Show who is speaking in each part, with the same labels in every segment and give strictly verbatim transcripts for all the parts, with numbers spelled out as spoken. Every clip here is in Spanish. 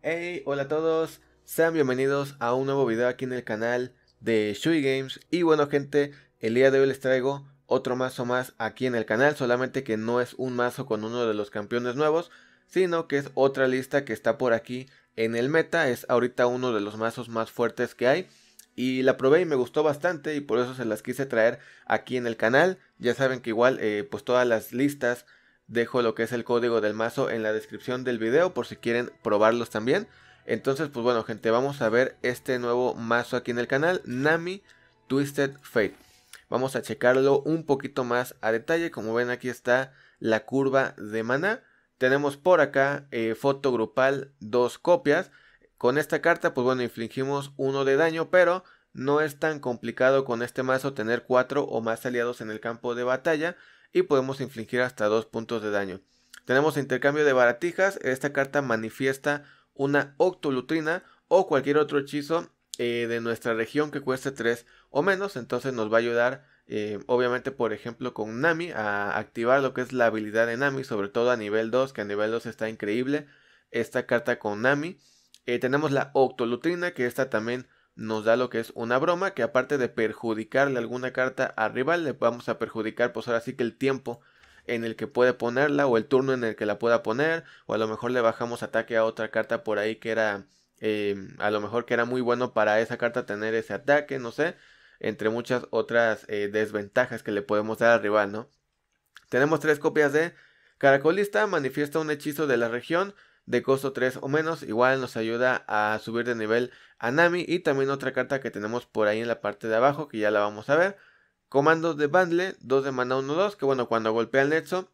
Speaker 1: Hey, hola a todos, sean bienvenidos a un nuevo video aquí en el canal de Shui Games. Y bueno gente, el día de hoy les traigo otro mazo más aquí en el canal, solamente que no es un mazo con uno de los campeones nuevos, sino que es otra lista que está por aquí en el meta. Es ahorita uno de los mazos más fuertes que hay y la probé y me gustó bastante y por eso se las quise traer aquí en el canal. Ya saben que igual eh, pues todas las listas dejo lo que es el código del mazo en la descripción del video por si quieren probarlos también. Entonces pues bueno gente, vamos a ver este nuevo mazo aquí en el canal, Nami Twisted Fate. Vamos a checarlo un poquito más a detalle. Como ven, aquí está la curva de maná. Tenemos por acá eh, foto grupal, dos copias. Con esta carta pues bueno, infligimos uno de daño, pero no es tan complicado con este mazo tener cuatro o más aliados en el campo de batalla y podemos infligir hasta dos puntos de daño. Tenemos intercambio de baratijas. Esta carta manifiesta una octolutrina o cualquier otro hechizo eh, de nuestra región que cueste tres o menos. Entonces nos va a ayudar eh, obviamente por ejemplo con Nami a activar lo que es la habilidad de Nami, sobre todo a nivel dos, que a nivel dos está increíble esta carta con Nami. Eh, tenemos la octolutrina, que esta también nos da lo que es una broma, que aparte de perjudicarle alguna carta al rival, le vamos a perjudicar pues ahora sí que el tiempo en el que puede ponerla o el turno en el que la pueda poner, o a lo mejor le bajamos ataque a otra carta por ahí que era eh, a lo mejor que era muy bueno para esa carta tener ese ataque, no sé, entre muchas otras eh, desventajas que le podemos dar al rival, ¿no? Tenemos tres copias de Caracolista, manifiesta un hechizo de la región de costo tres o menos, igual nos ayuda a subir de nivel a Nami. Y también otra carta que tenemos por ahí en la parte de abajo, que ya la vamos a ver, Comando de Bundle, dos de mana uno dos, que bueno, cuando golpea el nexo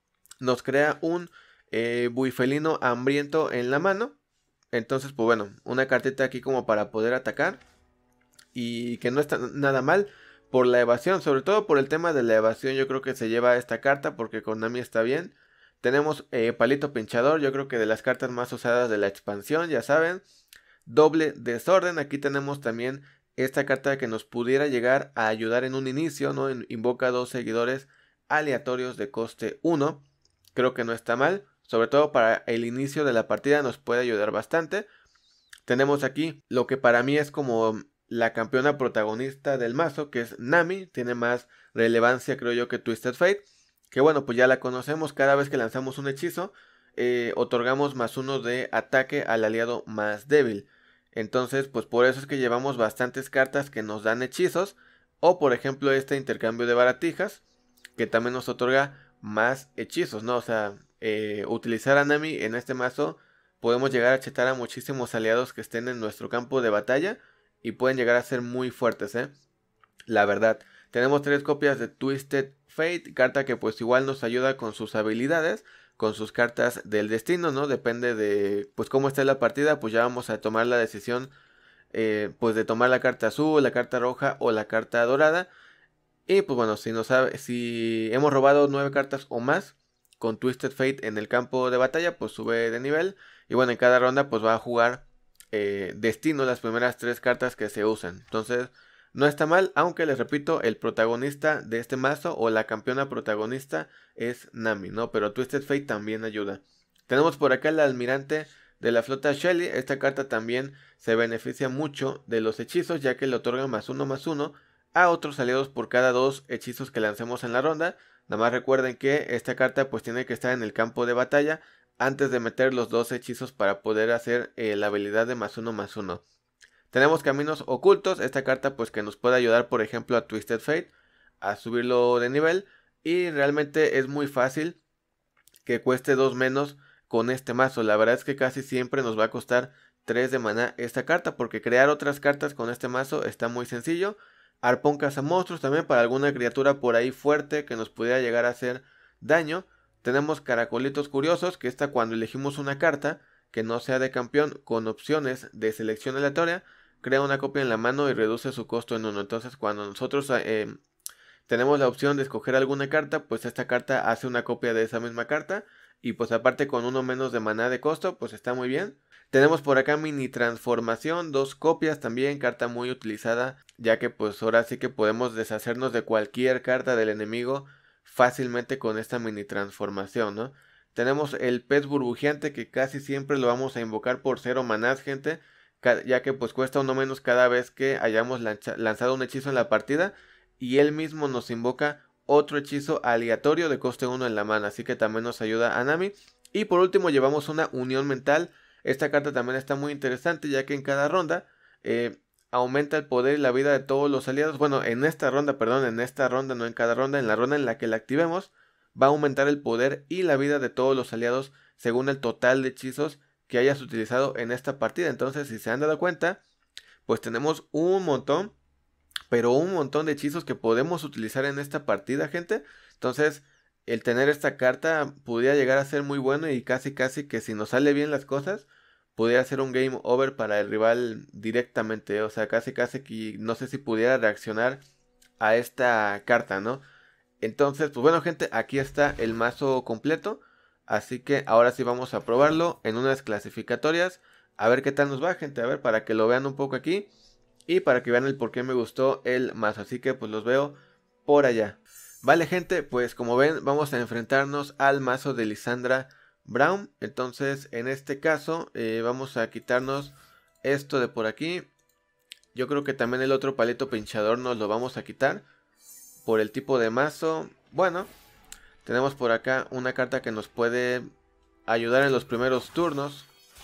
Speaker 1: nos crea un eh, buifelino hambriento en la mano. Entonces pues bueno, una cartita aquí como para poder atacar y que no está nada mal por la evasión, sobre todo por el tema de la evasión. Yo creo que se lleva esta carta porque con Nami está bien. Tenemos eh, palito pinchador, yo creo que de las cartas más usadas de la expansión, ya saben. Doble desorden, aquí tenemos también esta carta que nos pudiera llegar a ayudar en un inicio, ¿no? Invoca dos seguidores aleatorios de coste uno. Creo que no está mal, sobre todo para el inicio de la partida nos puede ayudar bastante. Tenemos aquí lo que para mí es como la campeona protagonista del mazo, que es Nami. Tiene más relevancia creo yo que Twisted Fate, que bueno, pues ya la conocemos. Cada vez que lanzamos un hechizo eh, otorgamos más uno de ataque al aliado más débil. Entonces pues por eso es que llevamos bastantes cartas que nos dan hechizos, o por ejemplo este intercambio de baratijas que también nos otorga más hechizos, ¿no? O sea, eh, utilizar a Nami en este mazo podemos llegar a chetar a muchísimos aliados que estén en nuestro campo de batalla y pueden llegar a ser muy fuertes, ¿eh? La verdad. Tenemos tres copias de Twisted Fate, carta que pues igual nos ayuda con sus habilidades, con sus cartas del destino, ¿no? Depende de pues cómo esté la partida, pues ya vamos a tomar la decisión eh, pues de tomar la carta azul, la carta roja o la carta dorada. Y pues bueno, si, nos sabe, si hemos robado nueve cartas o más con Twisted Fate en el campo de batalla, pues sube de nivel. Y bueno, en cada ronda pues va a jugar eh, destino las primeras tres cartas que se usan. Entonces no está mal, aunque les repito, el protagonista de este mazo o la campeona protagonista es Nami, ¿no? Pero Twisted Fate también ayuda. Tenemos por acá el almirante de la flota Shelly. Esta carta también se beneficia mucho de los hechizos, ya que le otorga más uno más uno a otros aliados por cada dos hechizos que lancemos en la ronda. Nada más recuerden que esta carta pues tiene que estar en el campo de batalla antes de meter los dos hechizos para poder hacer eh, la habilidad de más uno más uno. Tenemos caminos ocultos, esta carta pues que nos puede ayudar por ejemplo a Twisted Fate a subirlo de nivel, y realmente es muy fácil que cueste dos menos con este mazo. La verdad es que casi siempre nos va a costar tres de maná esta carta, porque crear otras cartas con este mazo está muy sencillo. Arpón cazamonstruos también para alguna criatura por ahí fuerte que nos pudiera llegar a hacer daño. Tenemos caracolitos curiosos, que esta cuando elegimos una carta que no sea de campeón con opciones de selección aleatoria, crea una copia en la mano y reduce su costo en uno. Entonces cuando nosotros eh, tenemos la opción de escoger alguna carta, pues esta carta hace una copia de esa misma carta. Y pues aparte con uno menos de maná de costo, pues está muy bien. Tenemos por acá mini transformación, dos copias también, carta muy utilizada, ya que pues ahora sí que podemos deshacernos de cualquier carta del enemigo fácilmente con esta mini transformación, ¿no? Tenemos el pez burbujeante, que casi siempre lo vamos a invocar por cero manás, gente, ya que pues cuesta uno menos cada vez que hayamos lanzado un hechizo en la partida, y él mismo nos invoca otro hechizo aleatorio de coste uno en la mano, así que también nos ayuda a Nami. Y por último llevamos una unión mental. Esta carta también está muy interesante, ya que en cada ronda eh, aumenta el poder y la vida de todos los aliados. Bueno, en esta ronda, perdón, en esta ronda, no en cada ronda, en la ronda en la que la activemos, va a aumentar el poder y la vida de todos los aliados según el total de hechizos que hayas utilizado en esta partida. Entonces, si se han dado cuenta, pues tenemos un montón, pero un montón de hechizos que podemos utilizar en esta partida, gente. Entonces, el tener esta carta podría llegar a ser muy bueno, y casi casi que si nos sale bien las cosas, pudiera ser un game over para el rival directamente. O sea, casi casi que no sé si pudiera reaccionar a esta carta, ¿no? Entonces, pues bueno, gente, aquí está el mazo completo. Así que ahora sí vamos a probarlo en unas clasificatorias. A ver qué tal nos va, gente. A ver, para que lo vean un poco aquí. Y para que vean el por qué me gustó el mazo. Así que pues los veo por allá. Vale, gente, pues como ven, vamos a enfrentarnos al mazo de Lysandra Braum. Entonces, en este caso, eh, vamos a quitarnos esto de por aquí. Yo creo que también el otro palito pinchador nos lo vamos a quitar por el tipo de mazo. Bueno, tenemos por acá una carta que nos puede ayudar en los primeros turnos.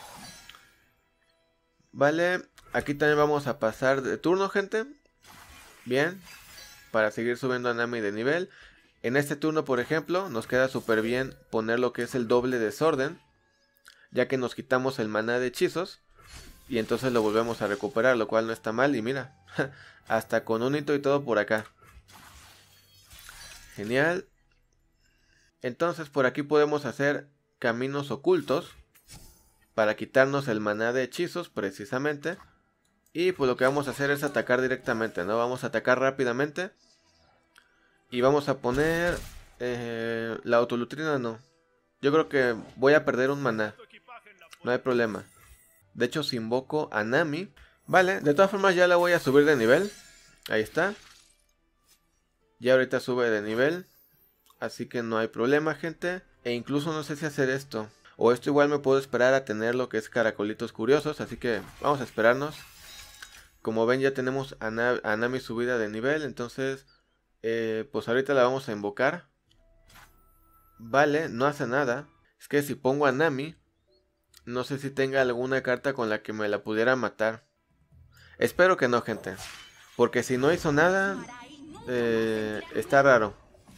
Speaker 1: Vale, aquí también vamos a pasar de turno, gente. Bien, para seguir subiendo a Nami de nivel. En este turno, por ejemplo, nos queda súper bien poner lo que es el doble desorden, ya que nos quitamos el maná de hechizos y entonces lo volvemos a recuperar, lo cual no está mal. Y mira, hasta con un hito y todo por acá. Genial. Entonces por aquí podemos hacer caminos ocultos para quitarnos el maná de hechizos precisamente. Y pues lo que vamos a hacer es atacar directamente, ¿no? Vamos a atacar rápidamente. Y vamos a poner eh, la autolutrina, no. Yo creo que voy a perder un maná. No hay problema. De hecho, si invoco a Nami. Vale, de todas formas ya la voy a subir de nivel. Ahí está. Ya ahorita sube de nivel. Así que no hay problema, gente. E incluso no sé si hacer esto. O esto igual me puedo esperar a tener lo que es caracolitos curiosos. Así que vamos a esperarnos. Como ven, ya tenemos a, Na a Nami subida de nivel. Entonces, eh, pues ahorita la vamos a invocar. Vale, no hace nada. Es que si pongo a Nami, no sé si tenga alguna carta con la que me la pudiera matar. Espero que no, gente. Porque si no hizo nada, eh, está raro.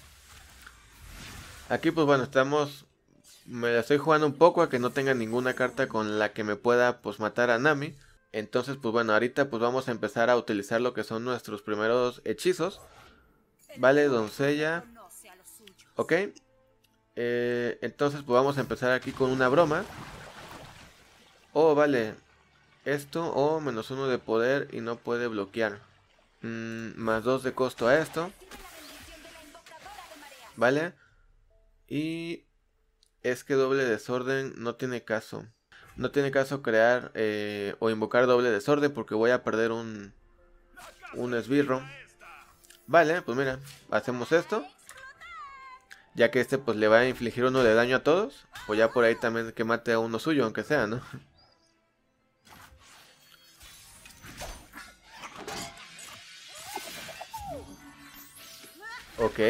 Speaker 1: Aquí pues bueno, estamos... Me la estoy jugando un poco a que no tenga ninguna carta con la que me pueda pues matar a Nami. Entonces pues bueno, ahorita pues vamos a empezar a utilizar lo que son nuestros primeros hechizos. Vale, doncella. Ok. Eh, entonces pues vamos a empezar aquí con una broma. Oh, vale. Esto o oh, menos uno de poder y no puede bloquear. Mm, más dos de costo a esto. Vale. Y es que doble desorden no tiene caso. No tiene caso crear eh, o invocar doble desorden porque voy a perder un, un esbirro. Vale, pues mira, hacemos esto. Ya que este pues le va a infligir uno de daño a todos. O ya por ahí también que mate a uno suyo, aunque sea, ¿no? Ok.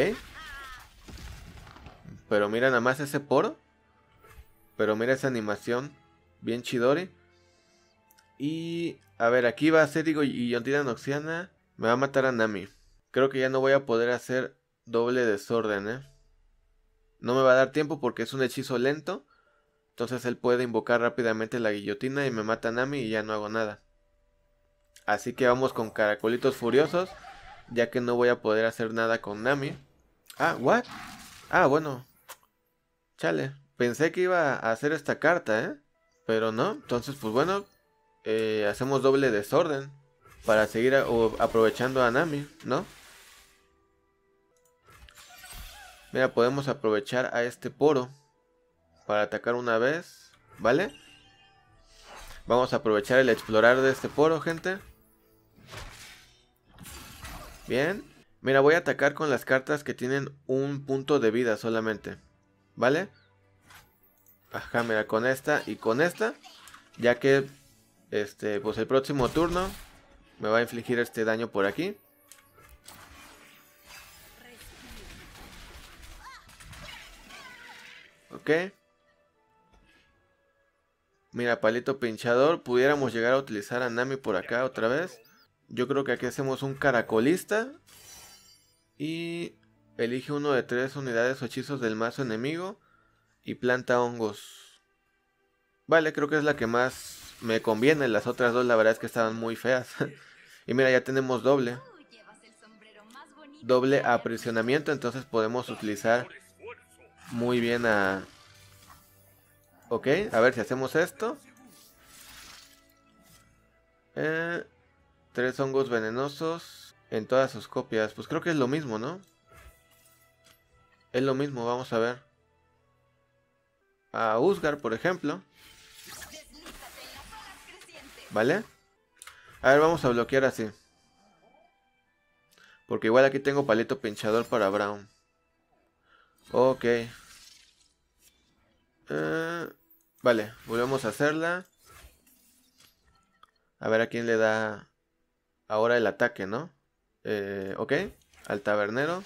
Speaker 1: Pero mira nada más ese poro. Pero mira esa animación. Bien chidori. Y... a ver, aquí va a ser digo y Yondira Noxiana. Me va a matar a Nami. Creo que ya no voy a poder hacer doble desorden, ¿eh? No me va a dar tiempo porque es un hechizo lento. Entonces él puede invocar rápidamente la guillotina y me mata a Nami y ya no hago nada. Así que vamos con caracolitos furiosos. Ya que no voy a poder hacer nada con Nami. Ah, ¿what? Ah, bueno. Chale. Pensé que iba a hacer esta carta, ¿eh? Pero no. Entonces, pues bueno. Eh, hacemos doble desorden. Para seguir a, o, aprovechando a Nami, ¿no? Mira, podemos aprovechar a este poro. Para atacar una vez. ¿Vale? Vamos a aprovechar el explorar de este poro, gente. Bien. Mira, voy a atacar con las cartas que tienen un punto de vida solamente. ¿Vale? Ajá, mira, con esta y con esta. Ya que, este, pues el próximo turno me va a infligir este daño por aquí. Ok. Mira, palito pinchador. Pudiéramos llegar a utilizar a Nami por acá otra vez. Yo creo que aquí hacemos un caracolista. Y elige uno de tres unidades o hechizos del mazo enemigo. Y planta hongos. Vale, creo que es la que más me conviene. Las otras dos la verdad es que estaban muy feas. Y mira, ya tenemos doble. Doble aprisionamiento. Entonces podemos utilizar muy bien a... Ok, a ver si hacemos esto. Eh, tres hongos venenosos en todas sus copias. Pues creo que es lo mismo, ¿no? Es lo mismo, vamos a ver. A Usgar, por ejemplo. ¿Vale? A ver, vamos a bloquear así. Porque igual aquí tengo palito pinchador para Braum. Ok. Eh, vale, volvemos a hacerla. A ver a quién le da ahora el ataque, ¿no? Eh, ok, al tabernero.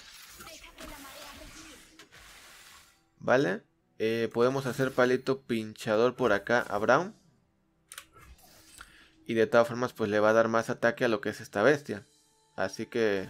Speaker 1: Vale. Eh, podemos hacer palito pinchador por acá a Braum. Y de todas formas pues le va a dar más ataque a lo que es esta bestia. Así que...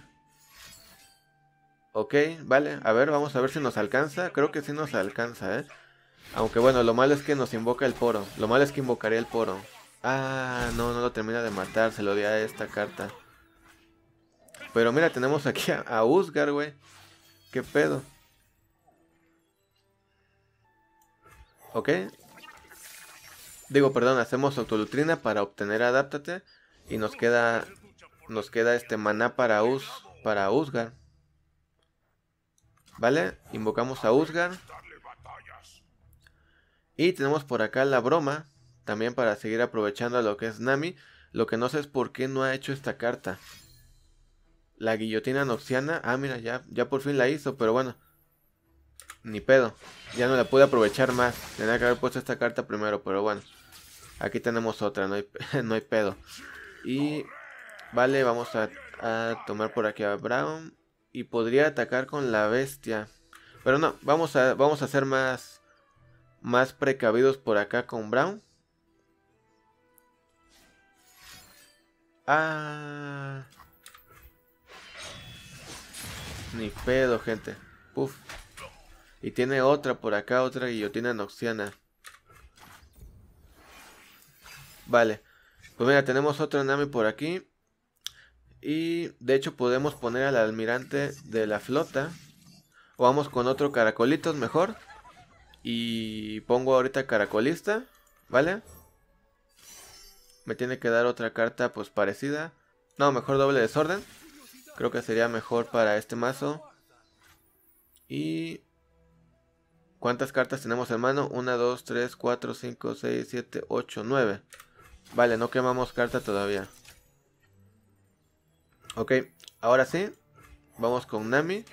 Speaker 1: Ok, vale. A ver, vamos a ver si nos alcanza. Creo que sí nos alcanza, ¿eh? Aunque bueno, lo malo es que nos invoca el poro. Lo malo es que invocaría el poro. Ah, no, no lo termina de matar. Se lo di a esta carta. Pero mira, tenemos aquí a, a Usgar, güey. ¿Qué pedo? Ok. Digo, perdón, hacemos Autolutrina para obtener Adáptate. Y nos queda... Nos queda este maná para Us... Para Usgar. Vale, invocamos a Usgar. Y tenemos por acá la broma. También para seguir aprovechando a lo que es Nami. Lo que no sé es por qué no ha hecho esta carta. La guillotina noxiana. Ah, mira, ya, ya por fin la hizo. Pero bueno. Ni pedo. Ya no la pude aprovechar más. Tenía que haber puesto esta carta primero. Pero bueno. Aquí tenemos otra. No hay, no hay pedo. Y... Vale, vamos a, a tomar por aquí a Braum. Y podría atacar con la bestia. Pero no, vamos a, vamos a ser más... Más precavidos por acá con Braum. Ah... Ni pedo, gente. Puf. Y tiene otra por acá, otra guillotina noxiana. Vale. Pues mira, tenemos otra Nami por aquí. Y de hecho podemos poner al almirante de la flota. O vamos con otro caracolitos mejor. Y pongo ahorita caracolista. ¿Vale? Me tiene que dar otra carta pues parecida. No, mejor doble desorden. Creo que sería mejor para este mazo. Y... ¿Cuántas cartas tenemos en mano? uno, dos, tres, cuatro, cinco, seis, siete, ocho, nueve. Vale, no quemamos carta todavía. Ok, ahora sí. Vamos con Nami.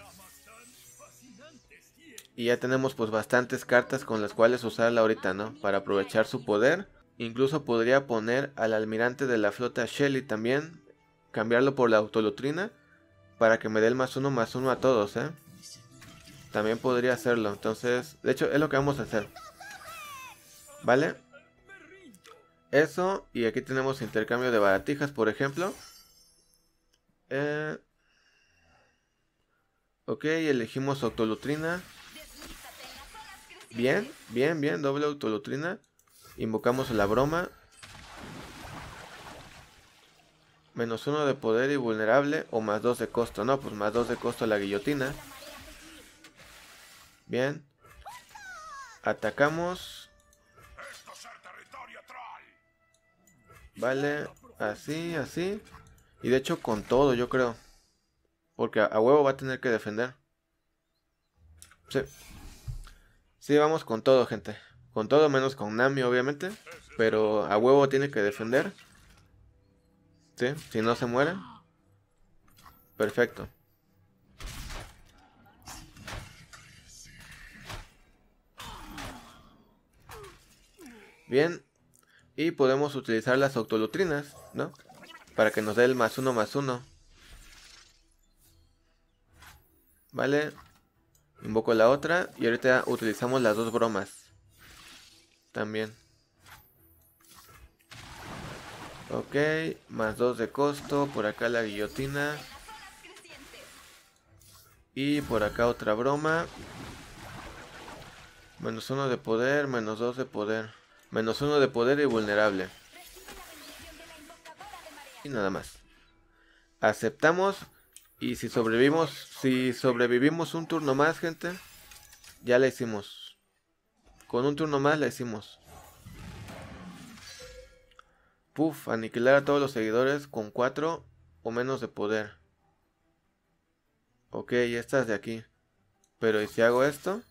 Speaker 1: Y ya tenemos pues bastantes cartas con las cuales usarla ahorita, ¿no? Para aprovechar su poder. Incluso podría poner al almirante de la flota Shelly también. Cambiarlo por la Autolutrina. Para que me dé el más uno más uno a todos, ¿eh? También podría hacerlo. Entonces, de hecho es lo que vamos a hacer. ¿Vale? Eso. Y aquí tenemos intercambio de baratijas, por ejemplo. Eh... Ok, elegimos Autolutrina. Bien, bien, bien, doble Autolutrina. Invocamos la broma. Menos uno de poder y vulnerable. O más dos de costo. No, pues más dos de costo la guillotina. Bien. Atacamos. Vale, así, así. Y de hecho con todo, yo creo. Porque a, a huevo va a tener que defender. Sí. Sí, vamos con todo, gente. Con todo menos con Nami, obviamente. Pero a huevo tiene que defender. Sí, si no se muere. Perfecto. Bien. Y podemos utilizar las autolutrinas, ¿no? Para que nos dé el más uno más uno. Vale. Invoco la otra. Y ahorita utilizamos las dos bromas. También. Ok. Más dos de costo. Por acá la guillotina. Y por acá otra broma. Menos uno de poder. Menos dos de poder. Menos uno de poder y vulnerable. Y nada más. Aceptamos. Y si sobrevivimos, si sobrevivimos un turno más, gente, ya la hicimos. Con un turno más la hicimos. Puf, aniquilar a todos los seguidores con cuatro o menos de poder. Ok, estas de aquí. Pero ¿y si hago esto?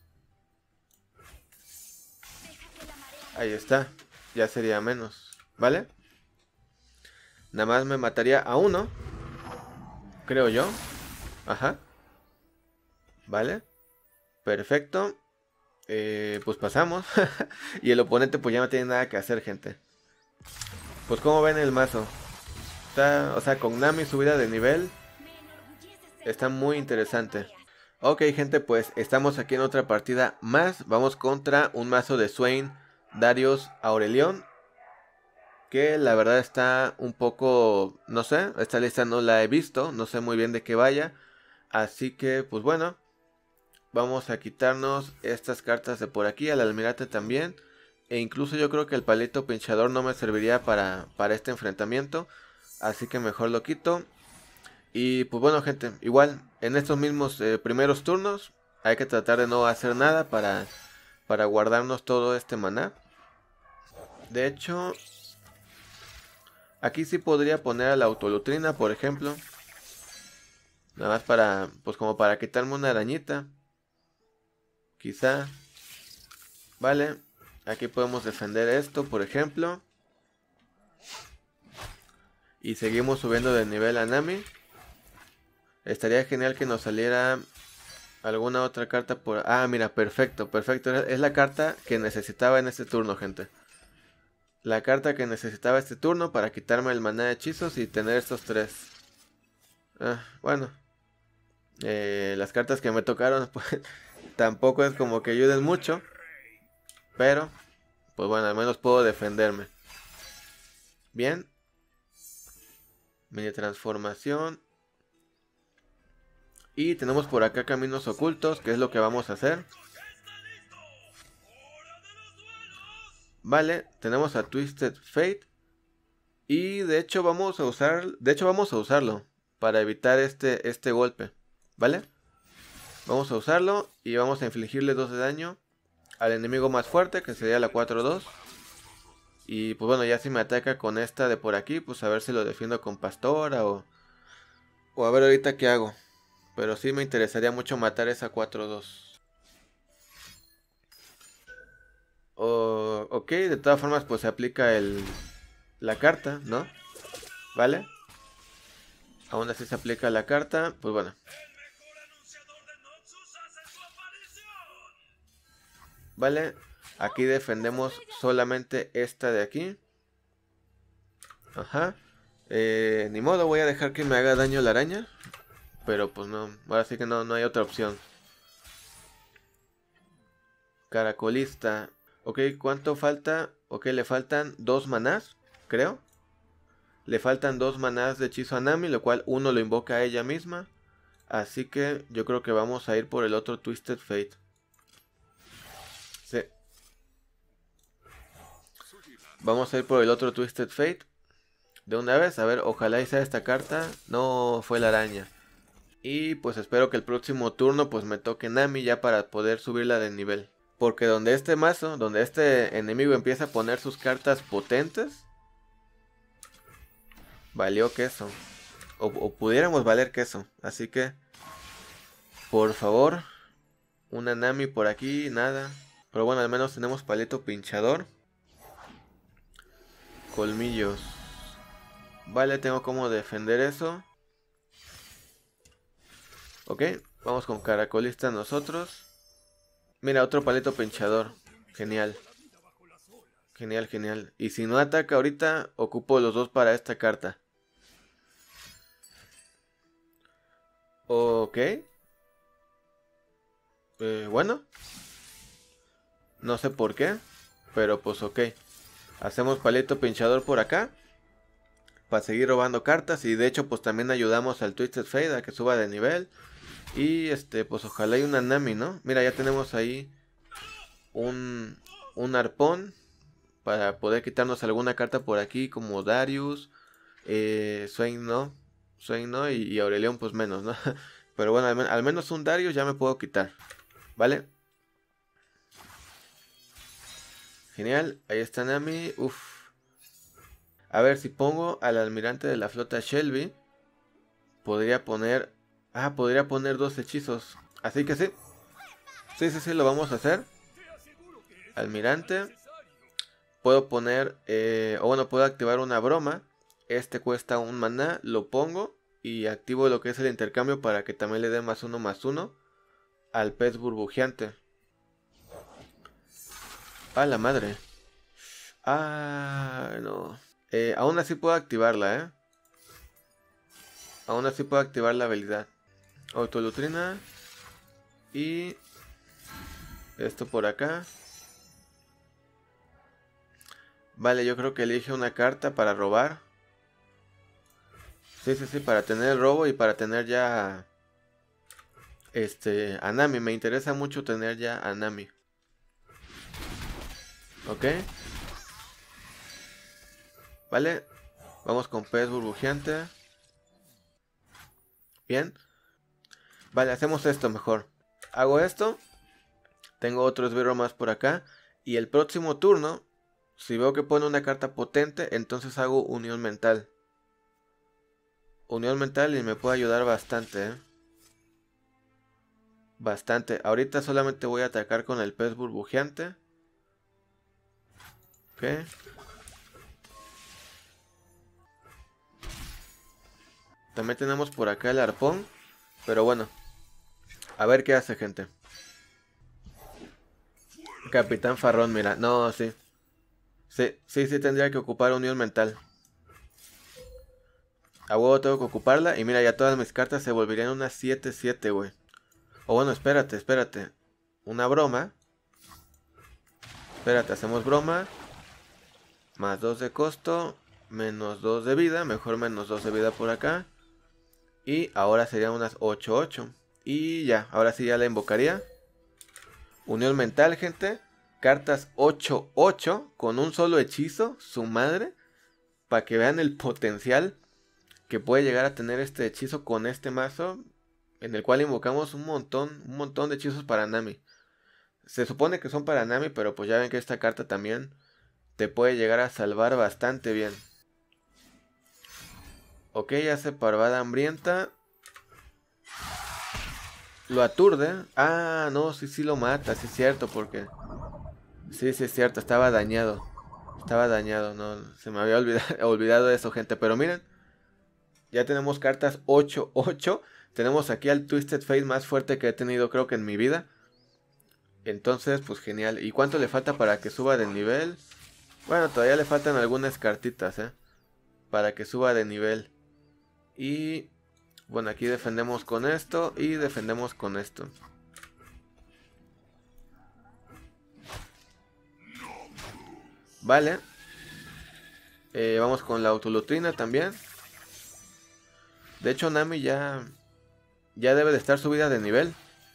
Speaker 1: Ahí está. Ya sería menos. ¿Vale? Nada más me mataría a uno. Creo yo. Ajá. Vale. Perfecto. Eh, pues pasamos. Y el oponente pues ya no tiene nada que hacer, gente. Pues como ven el mazo. Está, o sea, con Nami subida de nivel. Está muy interesante. Ok, gente, pues estamos aquí en otra partida más. Vamos contra un mazo de Swain, Darius, Aurelion. Que la verdad está un poco, no sé, esta lista no la he visto, no sé muy bien de qué vaya. Así que, pues bueno, vamos a quitarnos estas cartas de por aquí, al almirante también. E incluso yo creo que el palito pinchador no me serviría para, para este enfrentamiento. Así que mejor lo quito. Y pues bueno, gente, igual en estos mismos eh, primeros turnos hay que tratar de no hacer nada para, para guardarnos todo este maná. De hecho, aquí sí podría poner a la autolutrina, por ejemplo. Nada más para, pues como para quitarme una arañita. Quizá. Vale. Aquí podemos defender esto, por ejemplo. Y seguimos subiendo de nivel a Nami. Estaría genial que nos saliera alguna otra carta por... Ah, mira, perfecto, perfecto. Es la carta que necesitaba en este turno, gente. La carta que necesitaba este turno para quitarme el maná de hechizos y tener estos tres. Ah, bueno. Eh, las cartas que me tocaron, pues tampoco es como que ayuden mucho. Pero, pues bueno, al menos puedo defenderme. Bien. Mini transformación. Y tenemos por acá caminos ocultos, que es lo que vamos a hacer. Vale, tenemos a Twisted Fate. Y de hecho vamos a usar, de hecho vamos a usarlo para evitar este, este golpe. ¿Vale? Vamos a usarlo y vamos a infligirle dos de daño al enemigo más fuerte, que sería la cuatro dos. Y pues bueno, ya si me ataca con esta de por aquí, pues a ver si lo defiendo con Pastora o, o a ver ahorita qué hago. Pero sí me interesaría mucho matar esa cuatro dos. O, ok, de todas formas pues se aplica el, la carta, ¿no? ¿Vale? Aún así se aplica la carta, pues bueno. Vale, aquí defendemos solamente esta de aquí. Ajá. Eh, ni modo, voy a dejar que me haga daño la araña. Pero pues no, ahora sí que no, no hay otra opción. Caracolista. Ok, ¿cuánto falta? Ok, le faltan dos manás, creo. Le faltan dos manás de hechizo a Nami, lo cual uno lo invoca a ella misma. Así que yo creo que vamos a ir por el otro Twisted Fate. Sí. Vamos a ir por el otro Twisted Fate. De una vez, a ver, ojalá y sea esta carta. No fue la araña. Y pues espero que el próximo turno pues me toque Nami ya para poder subirla de nivel. Porque donde este mazo, donde este enemigo empieza a poner sus cartas potentes, valió queso. O, o pudiéramos valer queso. Así que, por favor, una Nami por aquí, nada. Pero bueno, al menos tenemos palito pinchador. Colmillos. Vale, tengo como defender eso. Ok, vamos con caracolista nosotros. Mira, otro palito pinchador. Genial. Genial, genial. Y si no ataca ahorita, ocupo los dos para esta carta. Ok. Eh, bueno. No sé por qué. Pero pues ok. Hacemos palito pinchador por acá. Para seguir robando cartas. Y de hecho pues también ayudamos al Twisted Fate a que suba de nivel. Y este pues ojalá hay una Nami, ¿no? Mira, ya tenemos ahí un, un arpón. Para poder quitarnos alguna carta por aquí. Como Darius. Eh, Swain no. Swain no. Y, y Aurelion pues menos, ¿no? Pero bueno, al, men al menos un Darius ya me puedo quitar. ¿Vale? Genial. Ahí está Nami. Uff. A ver, si pongo al almirante de la flota Shelby, podría poner... Ah, podría poner dos hechizos. Así que sí. Sí, sí, sí, lo vamos a hacer. Almirante. Puedo poner... Eh, o bueno, puedo activar una broma. Este cuesta un maná. Lo pongo. Y activo lo que es el intercambio para que también le dé más uno más uno al pez burbujeante. A la madre. Ah, no. Eh, aún así puedo activarla, ¿eh? Aún así puedo activar la habilidad. Autolutrina. Y... esto por acá. Vale, yo creo que elige una carta para robar. Sí, sí, sí, para tener el robo y para tener ya... Este... a Nami, me interesa mucho tener ya a Nami. Ok. Vale. Vamos con pez burbujeante. Bien. Vale, hacemos esto mejor. Hago esto. Tengo otro esbirro más por acá. Y el próximo turno, si veo que pone una carta potente, entonces hago unión mental. Unión mental y me puede ayudar bastante, ¿eh? Bastante. Ahorita solamente voy a atacar con el pez burbujeante. Ok. También tenemos por acá el arpón. Pero bueno. A ver qué hace, gente. Capitán Farrón, mira. No, sí. Sí, sí, sí tendría que ocupar unión mental. A huevo tengo que ocuparla. Y mira, ya todas mis cartas se volverían unas siete siete, güey. O bueno, espérate, espérate. Una broma. Espérate, hacemos broma. Más dos de costo. Menos dos de vida. Mejor menos dos de vida por acá. Y ahora serían unas ocho ocho. Y ya, ahora sí ya la invocaría. Unión mental, gente. Cartas ocho ocho. Con un solo hechizo. Su madre. Para que vean el potencial que puede llegar a tener este hechizo con este mazo. En el cual invocamos un montón. Un montón de hechizos para Nami. Se supone que son para Nami. Pero pues ya ven que esta carta también te puede llegar a salvar bastante bien. Ok, hace parvada hambrienta. Lo aturde. Ah, no, sí, sí lo mata, sí es cierto, porque... Sí, sí es cierto, estaba dañado. Estaba dañado, no, se me había olvidado, olvidado de eso, gente. Pero miren, ya tenemos cartas ocho ocho. Tenemos aquí al Twisted Fate más fuerte que he tenido creo que en mi vida. Entonces, pues genial. ¿Y cuánto le falta para que suba de nivel? Bueno, todavía le faltan algunas cartitas, ¿eh? Para que suba de nivel. Y... bueno, aquí defendemos con esto y defendemos con esto. Vale. Eh, vamos con la autolutrina también. De hecho, Nami ya... ya debe de estar subida de nivel.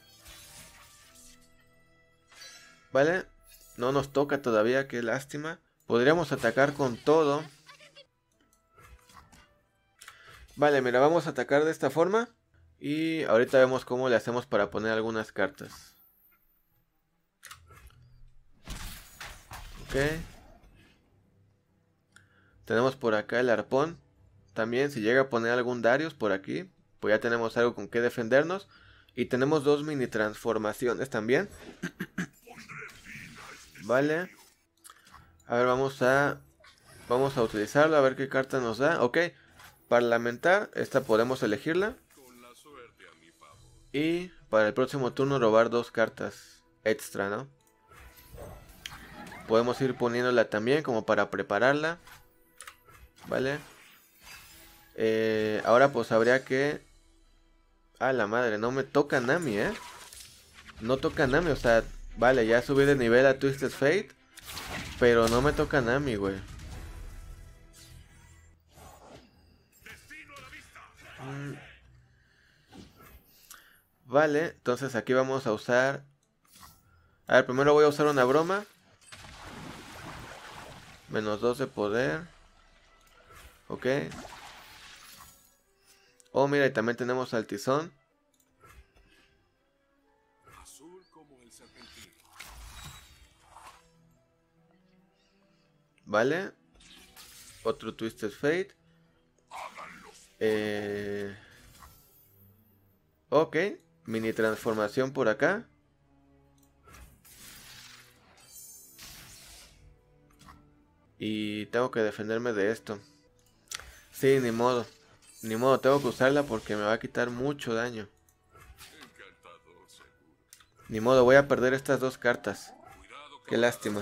Speaker 1: Vale. No nos toca todavía, qué lástima. Podríamos atacar con todo. Vale, mira, vamos a atacar de esta forma. Y ahorita vemos cómo le hacemos para poner algunas cartas. Ok. Tenemos por acá el arpón. También si llega a poner algún Darius por aquí, pues ya tenemos algo con que defendernos. Y tenemos dos mini transformaciones también. Vale. A ver, vamos a... vamos a utilizarlo, a ver qué carta nos da. Ok. Parlamentar, esta podemos elegirla. Y para el próximo turno robar dos cartas extra, ¿no? Podemos ir poniéndola también como para prepararla. Vale. Eh, ahora pues habría que... A la madre, no me toca Nami, eh. No toca Nami, o sea... Vale, ya subí de nivel a Twisted Fate. Pero no me toca Nami, güey. Mm. Vale, entonces aquí vamos a usar... A ver, primero voy a usar una broma. Menos dos de poder. Ok. Oh, mira, y también tenemos al tizón. Vale. Otro Twisted Fate. Eh... Ok. Mini transformación por acá. Y tengo que defenderme de esto. Sí, ni modo. Ni modo, tengo que usarla porque me va a quitar mucho daño. Ni modo, voy a perder estas dos cartas. Qué lástima.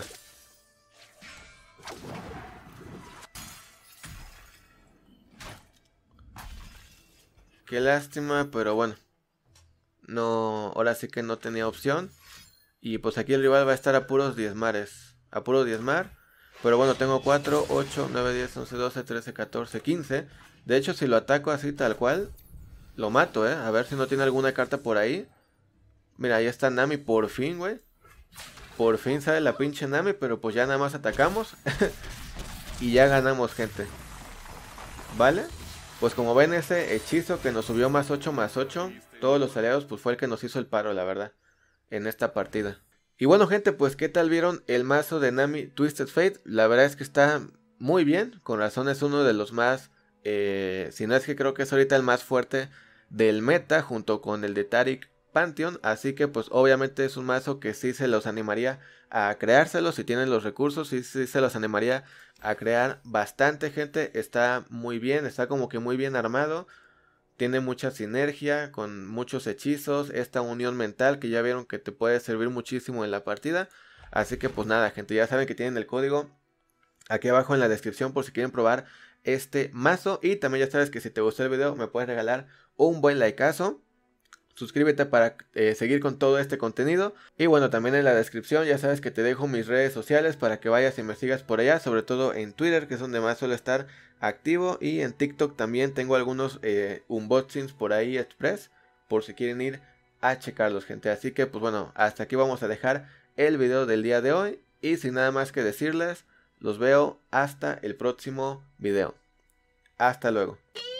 Speaker 1: Qué lástima, pero bueno. No, ahora sí que no tenía opción. Y pues aquí el rival va a estar a puros diezmares. A puro diezmar. Pero bueno, tengo cuatro, ocho, nueve, diez, once, doce, trece, catorce, quince. De hecho, si lo ataco así tal cual, lo mato, eh. A ver si no tiene alguna carta por ahí. Mira, ahí está Nami por fin, güey. Por fin sale la pinche Nami, pero pues ya nada más atacamos. Y ya ganamos, gente. ¿Vale? Pues como ven, ese hechizo que nos subió más ocho más ocho, todos los aliados, pues fue el que nos hizo el paro, la verdad, en esta partida. Y bueno, gente, pues ¿qué tal vieron el mazo de Nami Twisted Fate? La verdad es que está muy bien, con razón es uno de los más, eh, si no es que creo que es ahorita el más fuerte del meta, junto con el de Taric Pantheon, así que pues obviamente es un mazo que sí se los animaría a creárselos, si tienen los recursos, sí, sí se los animaría a crear bastante, gente. Está muy bien, está como que muy bien armado. Tiene mucha sinergia con muchos hechizos, esta unión mental que ya vieron que te puede servir muchísimo en la partida. Así que pues nada, gente, ya saben que tienen el código aquí abajo en la descripción por si quieren probar este mazo. Y también ya sabes que si te gustó el video me puedes regalar un buen likeazo. Suscríbete para eh, seguir con todo este contenido. Y bueno, también en la descripción ya sabes que te dejo mis redes sociales para que vayas y me sigas por allá. Sobre todo en Twitter, que es donde más suelo estar activo. Y en TikTok también tengo algunos eh, unboxings por ahí express, por si quieren ir a checarlos, gente. Así que pues bueno, hasta aquí vamos a dejar el video del día de hoy. Y sin nada más que decirles, los veo hasta el próximo video. Hasta luego.